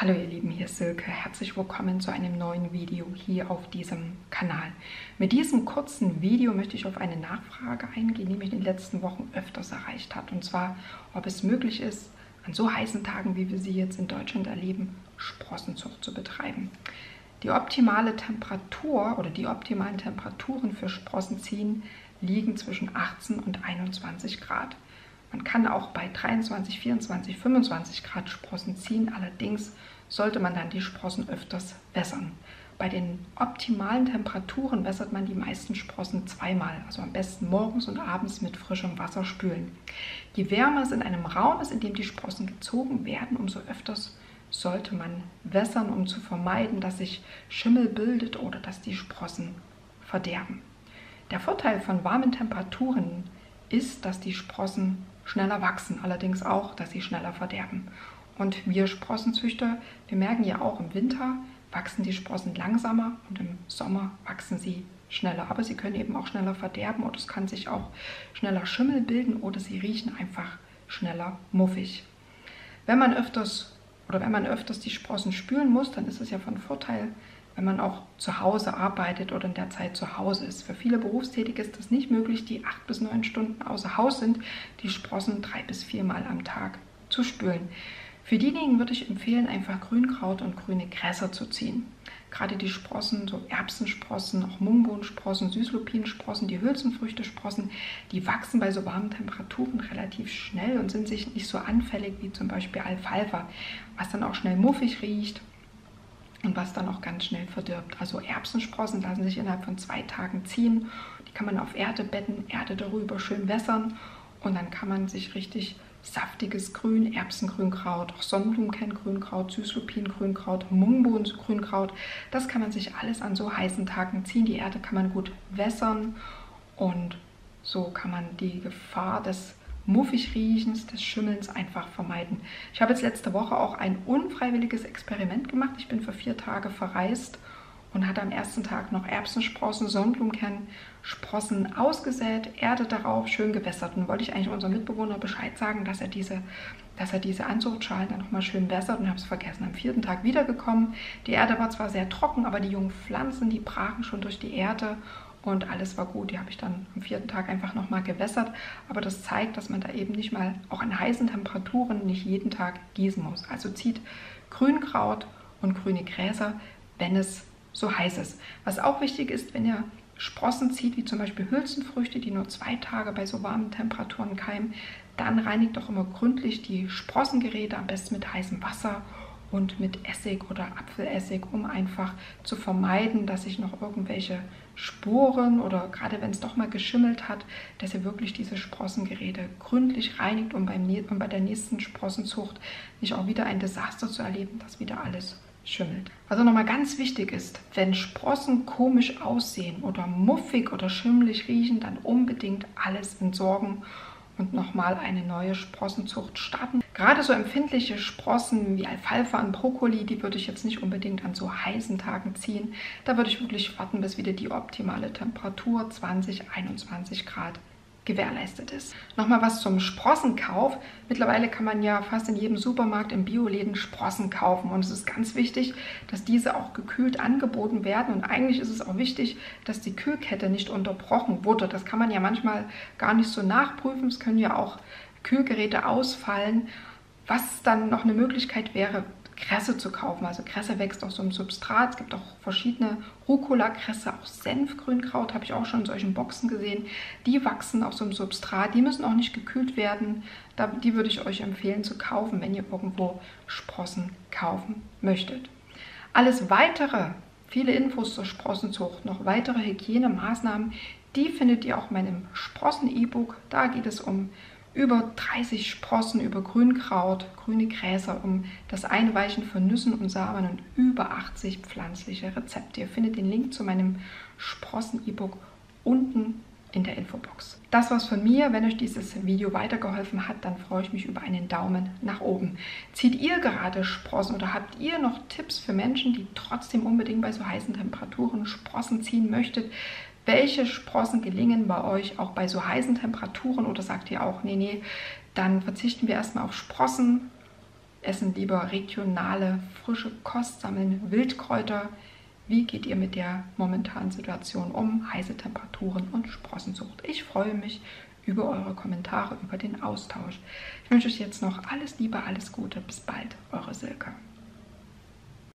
Hallo ihr Lieben, hier ist Silke. Herzlich willkommen zu einem neuen Video hier auf diesem Kanal. Mit diesem kurzen Video möchte ich auf eine Nachfrage eingehen, die mich in den letzten Wochen öfters erreicht hat. Und zwar, ob es möglich ist, an so heißen Tagen, wie wir sie jetzt in Deutschland erleben, Sprossenzucht zu betreiben. Die optimale Temperatur oder die optimalen Temperaturen für Sprossenziehen liegen zwischen 18 und 21 Grad. Man kann auch bei 23, 24, 25 Grad Sprossen ziehen, allerdings sollte man dann die Sprossen öfters wässern. Bei den optimalen Temperaturen wässert man die meisten Sprossen zweimal, also am besten morgens und abends mit frischem Wasser spülen. Je wärmer es in einem Raum ist, in dem die Sprossen gezogen werden, umso öfters sollte man wässern, um zu vermeiden, dass sich Schimmel bildet oder dass die Sprossen verderben. Der Vorteil von warmen Temperaturen ist, dass die Sprossen schneller wachsen, allerdings auch, dass sie schneller verderben. Und wir Sprossenzüchter, wir merken ja auch, im Winter wachsen die Sprossen langsamer und im Sommer wachsen sie schneller. Aber sie können eben auch schneller verderben oder es kann sich auch schneller Schimmel bilden oder sie riechen einfach schneller muffig. Wenn man öfters die Sprossen spülen muss, dann ist es ja von Vorteil, wenn man auch zu Hause arbeitet oder in der Zeit zu Hause ist. Für viele Berufstätige ist das nicht möglich, die 8 bis 9 Stunden außer Haus sind, die Sprossen 3 bis 4 Mal am Tag zu spülen. Für diejenigen würde ich empfehlen, einfach Grünkraut und grüne Gräser zu ziehen. Gerade die Sprossen, so Erbsensprossen, auch Mungbohnensprossen, Süßlupinsprossen, die Hülsenfrüchtesprossen, die wachsen bei so warmen Temperaturen relativ schnell und sind sich nicht so anfällig wie zum Beispiel Alfalfa, was dann auch schnell muffig riecht und was dann auch ganz schnell verdirbt. Also Erbsensprossen lassen sich innerhalb von 2 Tagen ziehen. Die kann man auf Erde betten, Erde darüber schön wässern und dann kann man sich richtig saftiges Grün, Erbsengrünkraut, auch Sonnenblumenkerngrünkraut, Süßlupingrünkraut, Mungbohnengrünkraut, das kann man sich alles an so heißen Tagen ziehen. Die Erde kann man gut wässern und so kann man die Gefahr des Muffigriechens, des Schimmelns einfach vermeiden. Ich habe jetzt letzte Woche auch ein unfreiwilliges Experiment gemacht. Ich bin für 4 Tage verreist und hatte am ersten Tag noch Erbsensprossen, Sonnenblumenkernsprossen ausgesät, Erde darauf, schön gewässert. Und wollte ich eigentlich unserem Mitbewohner Bescheid sagen, dass er diese Anzuchtschalen dann nochmal schön wässert und habe es vergessen. Am 4. Tag wiedergekommen. Die Erde war zwar sehr trocken, aber die jungen Pflanzen, die brachen schon durch die Erde und alles war gut. Die habe ich dann am 4. Tag einfach nochmal gewässert. Aber das zeigt, dass man da eben nicht mal, auch an heißen Temperaturen, nicht jeden Tag gießen muss. Also zieht Grünkraut und grüne Gräser, wenn es so heiß ist. Was auch wichtig ist, wenn ihr Sprossen zieht, wie zum Beispiel Hülsenfrüchte, die nur 2 Tage bei so warmen Temperaturen keimen, dann reinigt doch immer gründlich die Sprossengeräte, am besten mit heißem Wasser und mit Essig oder Apfelessig, um einfach zu vermeiden, dass sich noch irgendwelche Sporen oder gerade wenn es doch mal geschimmelt hat, dass ihr wirklich diese Sprossengeräte gründlich reinigt, um bei der nächsten Sprossenzucht nicht auch wieder ein Desaster zu erleben, dass wieder alles schimmelt. Also nochmal ganz wichtig ist, wenn Sprossen komisch aussehen oder muffig oder schimmelig riechen, dann unbedingt alles entsorgen und nochmal eine neue Sprossenzucht starten. Gerade so empfindliche Sprossen wie Alfalfa und Brokkoli, die würde ich jetzt nicht unbedingt an so heißen Tagen ziehen. Da würde ich wirklich warten, bis wieder die optimale Temperatur 20, 21 Grad gewährleistet ist. Nochmal was zum Sprossenkauf. Mittlerweile kann man ja fast in jedem Supermarkt in Bioläden Sprossen kaufen und es ist ganz wichtig, dass diese auch gekühlt angeboten werden und eigentlich ist es auch wichtig, dass die Kühlkette nicht unterbrochen wurde. Das kann man ja manchmal gar nicht so nachprüfen. Es können ja auch Kühlgeräte ausfallen. Was dann noch eine Möglichkeit wäre, Kresse zu kaufen. Also Kresse wächst auf so einem Substrat. Es gibt auch verschiedene Rucola-Kresse, auch Senfgrünkraut habe ich auch schon in solchen Boxen gesehen. Die wachsen auf so einem Substrat. Die müssen auch nicht gekühlt werden. Die würde ich euch empfehlen zu kaufen, wenn ihr irgendwo Sprossen kaufen möchtet. Alles weitere, viele Infos zur Sprossenzucht, noch weitere Hygienemaßnahmen, die findet ihr auch in meinem Sprossen-E-Book. Da geht es um über 30 Sprossen, über Grünkraut, grüne Gräser, um das Einweichen von Nüssen und Samen und über 80 pflanzliche Rezepte. Ihr findet den Link zu meinem Sprossen-E-Book unten in der Infobox. Das war's von mir. Wenn euch dieses Video weitergeholfen hat, dann freue ich mich über einen Daumen nach oben. Zieht ihr gerade Sprossen oder habt ihr noch Tipps für Menschen, die trotzdem unbedingt bei so heißen Temperaturen Sprossen ziehen möchtet? Welche Sprossen gelingen bei euch auch bei so heißen Temperaturen oder sagt ihr auch, nee, dann verzichten wir erstmal auf Sprossen essen lieber regionale, frische Kost, sammeln Wildkräuter. Wie geht ihr mit der momentanen Situation um? Heiße Temperaturen und Sprossensucht. Ich freue mich über eure Kommentare, über den Austausch. Ich wünsche euch jetzt noch alles Liebe, alles Gute. Bis bald, eure Silke.